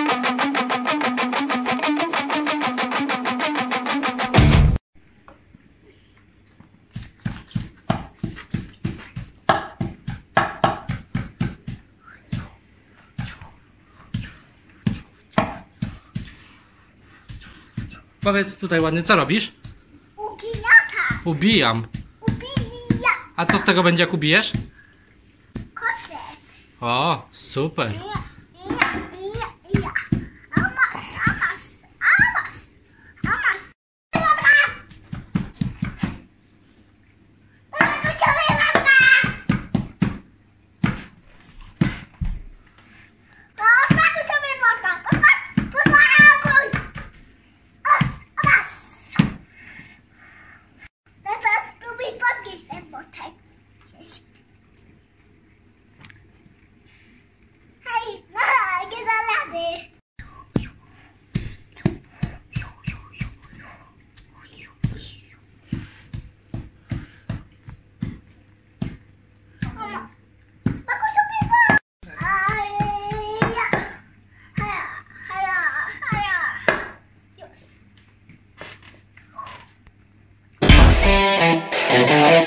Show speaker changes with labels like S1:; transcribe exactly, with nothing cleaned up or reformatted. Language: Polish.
S1: Powiedz tutaj ładnie, co robisz?
S2: Ubijaka.
S1: Ubijam.
S2: Ubija.
S1: A co z tego będzie, jak ubijesz?
S2: Kotek.
S1: O, super.
S2: Ja, ja, ja, ja. Amas, amas, amas, amas. Lata. Lata sobie lata. To ostatnio sobie lata. Pozwól, pozwól, teraz spróbuj podnieść ten botek. Hej, mama, nie da rady. Mama, spokój sobie bo. Haja, haja, haja. Już.